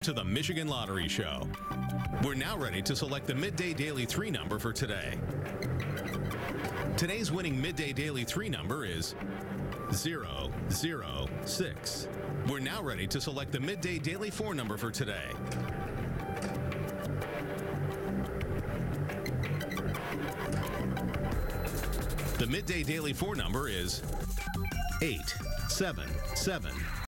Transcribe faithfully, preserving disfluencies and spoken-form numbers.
to the Michigan Lottery Show. We're now ready to select the Midday Daily three number for today. Today's winning Midday Daily three number is zero zero six. We're now ready to select the Midday Daily four number for today. The Midday Daily four number is eight seven seven.